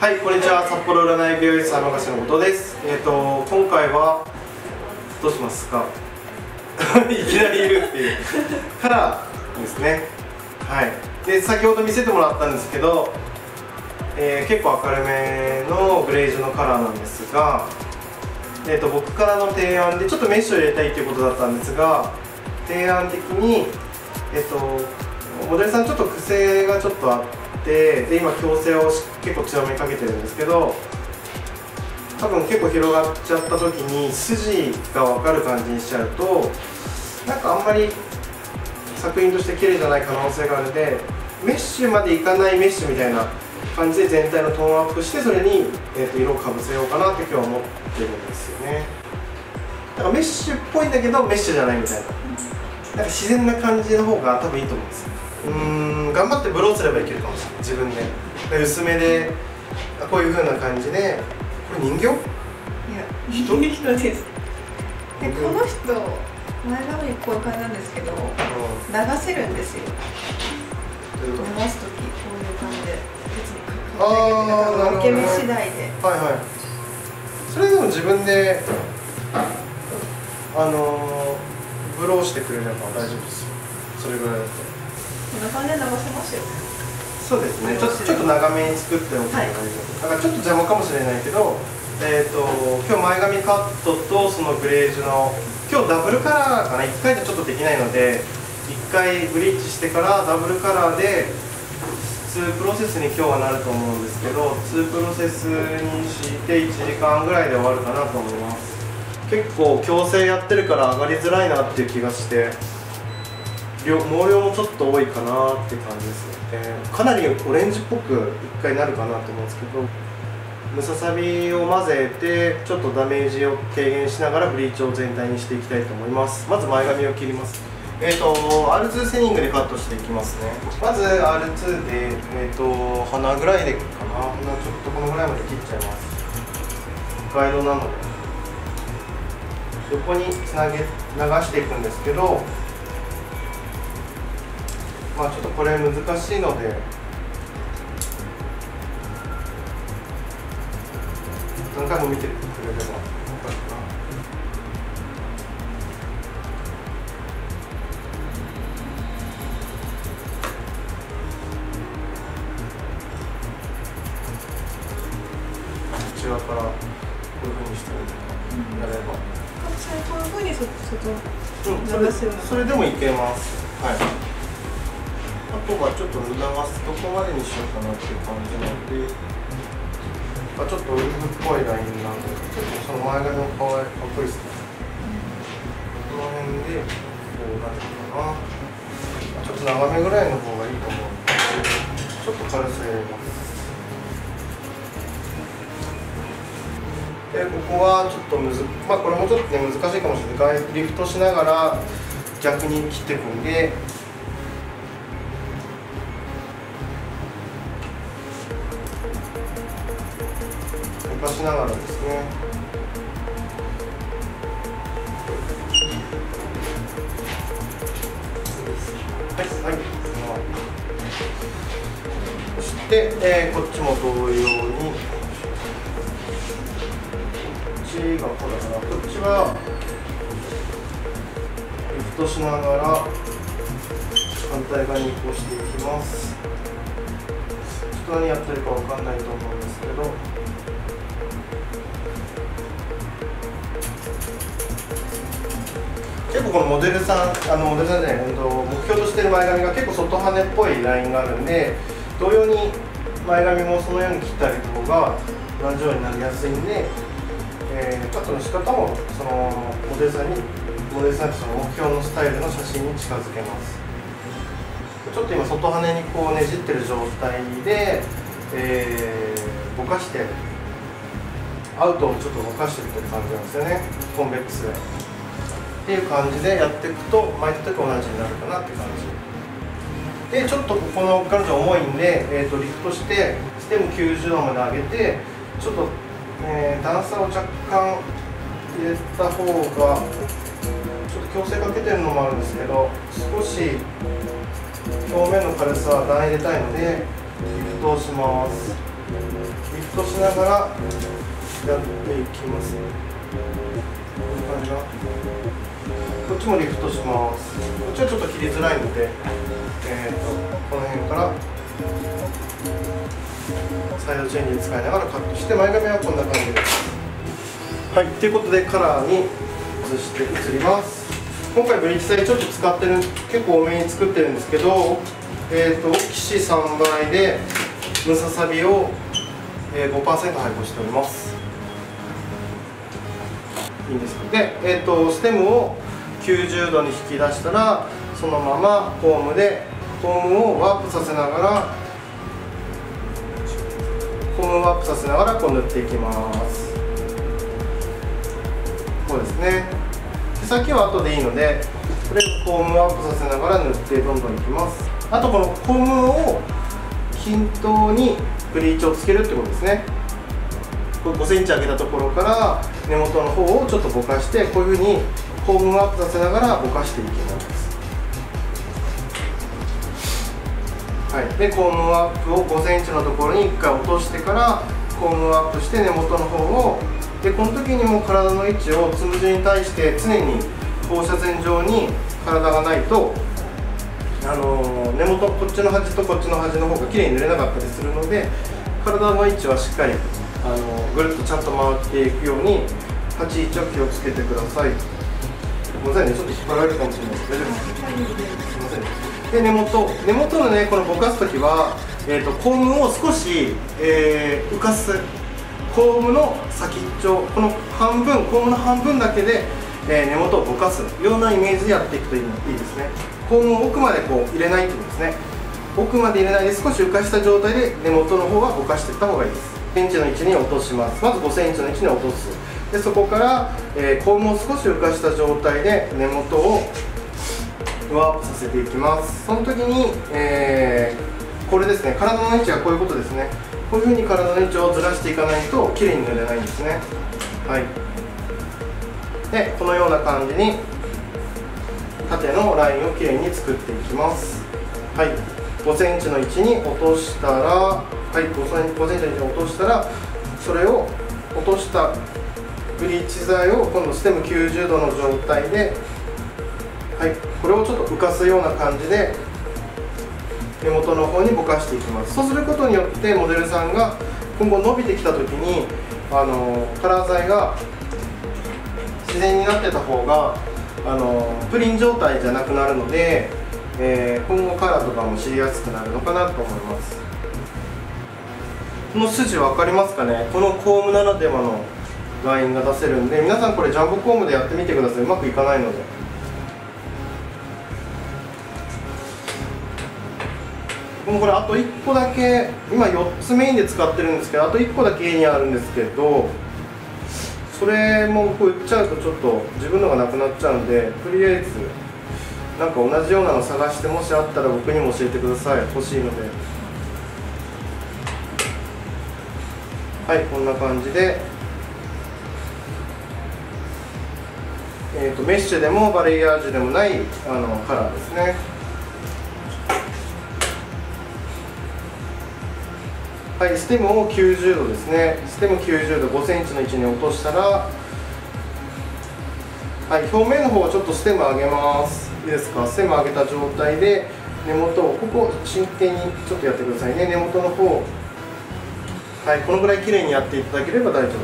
はい、こんにちは。札幌占い美容室浜柏の後藤です。今回はどうしますかいきなりいるっていうカラーですね。はい。で、先ほど見せてもらったんですけど、結構明るめのグレージュのカラーなんですが、僕からの提案でちょっとメッシュを入れたいということだったんですが、提案的にモデルさんちょっと癖がちょっとあって、で今矯正を結構強めにかけてるんですけど、多分結構広がっちゃった時に筋が分かる感じにしちゃうと、なんかあんまり作品として綺麗じゃない可能性があるので、メッシュまでいかないメッシュみたいな感じで全体のトーンアップして、それに、色をかぶせようかなって今日は思ってるんですよね。だからメッシュっぽいんだけどメッシュじゃないみたいな、なんか自然な感じの方が多分いいと思うんですよ。頑張ってブローすればいけるかもしれない、自分で。薄めでこういう風な感じで。これ人形？いや、 人です。で、この人前髪こういう感じなんですけど、流せるんですよ。流す時こういう感じで別に分け目次第で。はいはい。 それでも自分でブローしてくれれば大丈夫ですよ。それぐらいだと。 こんな感じで流せますよ。 そうですね。ちょっと長めに作っておくのがいい。だからちょっと邪魔かもしれないけど、今日前髪カットとそのグレージュの今日ダブルカラーかな。1回でちょっとできないので、1回ブリーチしてからダブルカラーで2プロセスに今日はなると思うんですけど、2プロセスにして1時間ぐらいで終わるかなと思います。結構矯正やってるから上がりづらいなっていう気がして、毛量もちょっと多いかなって感じですね。かなりオレンジっぽく1回なるかなと思うんですけど、ムササビを混ぜてちょっとダメージを軽減しながらブリーチを全体にしていきたいと思います。まず前髪を切ります。R2 セニングでカットしていきますね。まず R2 で、鼻ぐらいでかな。鼻ちょっとこのぐらいまで切っちゃいます。ガイドなので横に流していくんですけど、まあちょっとこれ難しいので何回も見てくれれば分かるかな。内側からこういうふうにしてやれば、 こういうふうに外それでもいけます。はい。あとはちょっと流すとこまでにしようかなっていう感じなので、ちょっとウルフっぽいラインなんで、ちょっとその前髪のかっこいいですね。この辺でこうなるかな。ちょっと長めぐらいの方がいいと思うので、ちょっと軽さやります。で、ここはちょっとこれもちょっとね難しいかもしれない。リフトしながら逆に切っていくんで、動かしながらですね。はいはい。そして、こっちも同様に。こっちがこうだから、こっちはリフトしながら反対側に移行していきます。ちょっと何やってるかわかんないと思うんですけど、結構このモデルさんじゃない、目標としてる前髪が結構外羽っぽいラインがあるんで、同様に前髪もそのように切ってあげた方が同じようになりやすいんで、カットの仕方もそのモデルさんにその目標のスタイルの写真に近づけます。ちょっと今外羽にこうねじってる状態で、ぼかしてアウトをちょっとぼかしてるという感じなんですよね、コンベックスで。っていう感じでやっていくと巻いた時と同じになるかなって感じで、ちょっとここの彼女重いんで、リフトしてステム90度まで上げて、ちょっと、段差を若干入れた方が、ちょっと矯正かけてるのもあるんですけど、少し表面の軽さは段入れたいのでリフトをします。 リフトしながらやっていきます。こんな感じかな。こっちもリフトします。こっちはちょっと切りづらいので、この辺からサイドチェンジ使いながらカットして、前髪はこんな感じです。はい、ということでカラーに移ります。今回ブリッジ剤ちょっと使ってる、結構多めに作ってるんですけど、岸3倍でムササビを、5% 配合しております。いいんですか。で、ステムを90度に引き出したら、そのままコームをワープさせながらこう塗っていきます。こうですね。毛先は後でいいので、とりあえずコームアップさせながら塗ってどんどんいきます。あとこのコームを均等にブリーチをつけるってことですね。5センチ上げたところから根元の方をちょっとぼかして、こういうふうにコームアップさせながらぼかしていきます。はい、でコームアップを5センチのところに1回落としてからコームアップして根元の方を、でこの時にも体の位置をつむじに対して常に放射線上に体がないと、根元こっちの端とこっちの端の方がきれいに塗れなかったりするので、体の位置はしっかりぐるっとちゃんと回っていくように立ち位置を気をつけてください。ごめんなさいね、ちょっと引っ張られるかもしれないです。大丈夫ですか？すみません。で根元のね、このぼかす時は、コームを少し、浮かす。コームの先っちょ、この半分、コームの半分だけで、根元をぼかすようなイメージでやっていくといいですね。コームを奥までこう入れないということですね。奥まで入れないで少し浮かした状態で根元の方はぼかしていった方がいいです。5センチの位置に落とします。まず5センチの位置に落とす。でそこから、コームを少し浮かした状態で根元をワープさせていきます。その時に、これですね、体の位置はこういうことですね。こういうふうに体の位置をずらしていかないときれいに塗れないんですね。はい、でこのような感じに縦のラインをきれいに作っていきます。はい、5センチの位置に落としたら、はい、5センチの位置に落としたら、それを落としたブリーチ剤を今度ステム90度の状態で、はい、これをちょっと浮かすような感じで根元の方にぼかしていきます。そうすることによってモデルさんが今後伸びてきた時にカラー剤が自然になってた方がプリン状態じゃなくなるので、今後カラーとかも知りやすくなるのかなと思います。この筋分かりますかね。このコームならではのラインが出せるんで、皆さんこれジャンボコームでやってみてください。うまくいかないので。もうこれあと1個だけ、今4つメインで使ってるんですけど、あと1個だけ家にあるんですけど、それもこう売っちゃうとちょっと自分のがなくなっちゃうんで、とりあえずなんか同じようなの探して、もしあったら僕にも教えてください。欲しいので。はい、こんな感じで、メッシュでもバレエアージュでもないカラーですね。はい、ステムを90度ですね。ステム90度、5センチの位置に落としたら、はい、表面の方はちょっとステム上げます。いいですか。ステム上げた状態で根元をここ真剣にちょっとやってくださいね。根元の方、はい、このぐらい綺麗にやっていただければ大丈夫です。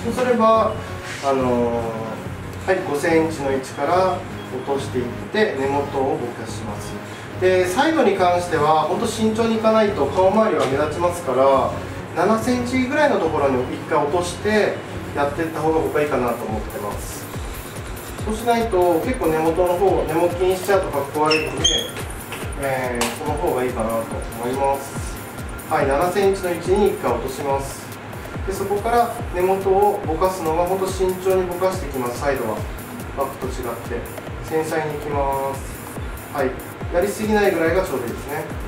そうすればはい、5センチの位置から落としていって根元をぼかします。でサイドに関しては本当慎重にいかないと顔周りは目立ちますから、7センチぐらいのところに1回落としてやっていった方が僕はいいかなと思ってます。そうしないと結構根元の方根もきにしちゃうとかっこ悪いので、その方がいいかなと思います。はい、7センチの位置に1回落とします。でそこから根元をぼかすのは本当慎重にぼかしていきます。サイドはバックと違って繊細にいきます。はい、やりすぎないぐらいがちょうどいいですね。